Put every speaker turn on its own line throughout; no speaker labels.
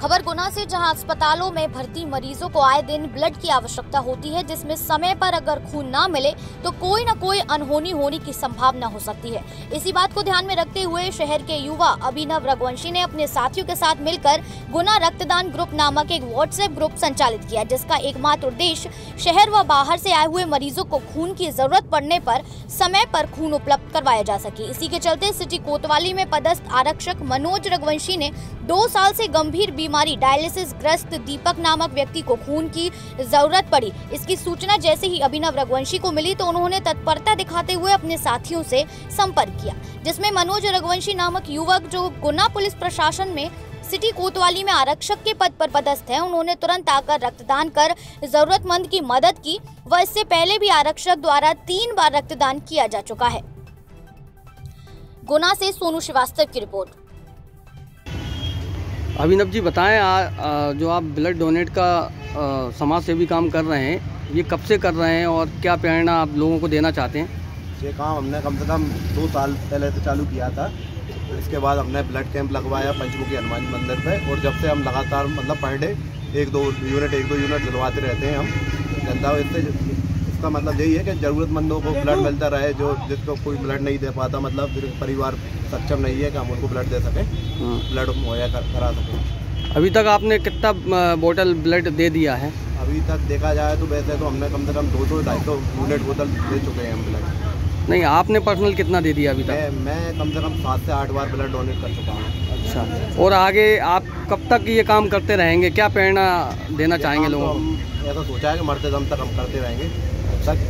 खबर गुना से, जहां अस्पतालों में भर्ती मरीजों को आए दिन ब्लड की आवश्यकता होती है, जिसमें समय पर अगर खून ना मिले तो कोई न कोई अनहोनी होने की संभावना हो सकती है। इसी बात को ध्यान में रखते हुए शहर के युवा अभिनव रघुवंशी ने अपने साथियों के साथ मिलकर गुना रक्तदान ग्रुप नामक एक व्हाट्सएप ग्रुप संचालित किया, जिसका एकमात्र उद्देश्य शहर व बाहर से आए हुए मरीजों को खून की जरूरत पड़ने पर समय पर खून उपलब्ध करवाया जा सके। इसी के चलते सिटी कोतवाली में पदस्थ आरक्षक मनोज रघुवंशी ने 2 साल से गंभीर बीमारी डायलिसिस ग्रस्त दीपक नामक व्यक्ति को खून की जरूरत पड़ी। इसकी सूचना जैसे ही अभिनव रघुवंशी को मिली तो उन्होंने तत्परता दिखाते हुए अपने साथियों से संपर्क किया, जिसमें मनोज रघुवंशी नामक युवक, जो गुना पुलिस प्रशासन में सिटी कोतवाली में आरक्षक के पद पर पदस्थ है, उन्होंने तुरंत आकर रक्तदान कर जरूरतमंद की मदद की व इससे पहले भी आरक्षक द्वारा 3 बार रक्तदान किया जा चुका है। गुना से सोनू श्रीवास्तव की रिपोर्ट।
अभिनव जी बताएं, जो आप ब्लड डोनेट का समाज सेवी काम कर रहे हैं, ये कब से कर रहे हैं और क्या प्रेरणा आप लोगों को देना चाहते हैं?
ये काम हमने कम से कम 2 साल पहले से चालू किया था। इसके बाद हमने ब्लड कैंप लगवाया पंचमुखी हनुमान मंदिर पे, और जब से हम लगातार मतलब पर डे 1-2 यूनिट दिलवाते रहते हैं हम जनता। इससे इसका मतलब यही है कि ज़रूरतमंदों को ब्लड मिलता रहे, जो जिसको कोई ब्लड नहीं दे पाता, मतलब परिवार सक्षम नहीं है कि हम उनको ब्लड दे सकें, ब्लड मुहैया करा सकें।
अभी तक आपने कितना बोतल ब्लड दे दिया है?
अभी तक देखा जाए तो वैसे तो हमने कम से कम 200-250 यूनिट बोतल दे चुके हैं हम ब्लड।
नहीं, आपने पर्सनल कितना दे दिया अभी तक?
मैं कम से कम 7 से 8 बार ब्लड डोनेट कर चुका हूँ।
अच्छा, और आगे आप कब तक ये काम करते रहेंगे? क्या प्रेरणा देना चाहेंगे लोगों को?
ऐसा सोचा है कि मरते दम तक हम करते रहेंगे तक।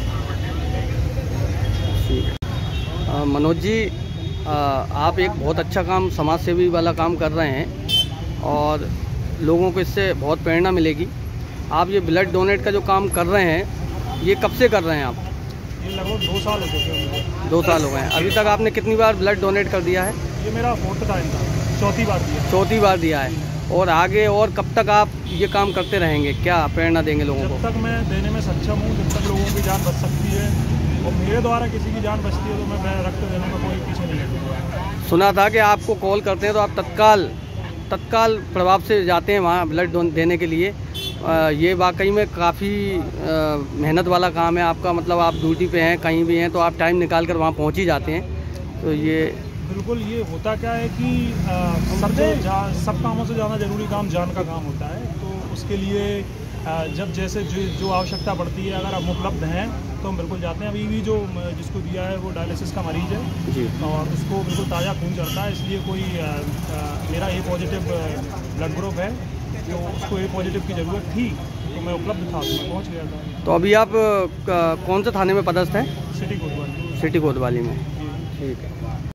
मनोज जी, आप एक बहुत अच्छा काम, समाज सेवी वाला काम कर रहे हैं और लोगों को इससे बहुत प्रेरणा मिलेगी। आप ये ब्लड डोनेट का जो काम कर रहे हैं, ये कब से कर रहे हैं आप?
ये लगभग 2 साल हो चुके हैं।
2 साल हो गए हैं। अभी तक आपने कितनी बार ब्लड डोनेट कर दिया है?
ये मेरा 4th टाइम था, 4थी बार दिया।
4थी बार दिया है। और आगे और कब तक आप ये काम करते रहेंगे? क्या प्रेरणा देंगे लोगों को?
जब तक मैं देने में सक्षम हूँ, जब तक लोगों की जान बच सकती है और मेरे द्वारा किसी की जान बचती है तो मैं रक्त देने में कोई पीछे नहीं हटूंगा।
सुना था कि आपको कॉल करते हैं तो आप तत्काल प्रभाव से जाते हैं वहाँ ब्लड देने के लिए। ये वाकई में काफ़ी मेहनत वाला काम है आपका, मतलब आप ड्यूटी पे हैं, कहीं भी हैं तो आप टाइम निकाल कर वहाँ पहुँच ही जाते हैं। तो ये
बिल्कुल, ये होता क्या है कि सब कामों से ज़्यादा ज़रूरी काम जान का काम होता है। तो उसके लिए जब जैसे जो आवश्यकता पड़ती है, अगर हम उपलब्ध हैं तो हम बिल्कुल जाते हैं। अभी भी जो जिसको दिया है वो डायलिसिस का मरीज़ है
जी, और
उसको बिल्कुल ताज़ा खून चढ़ता है, इसलिए कोई मेरा ए पॉजिटिव ब्लड ग्रुप है तो उसको ए पॉजिटिव की ज़रूरत थी तो मैं उपलब्ध था, तो मैं पहुँच गया था।
तो अभी आप कौन से थाने में पदस्थ हैं?
सिटी कोतवाली।
सिटी कोतवाली में, ठीक है।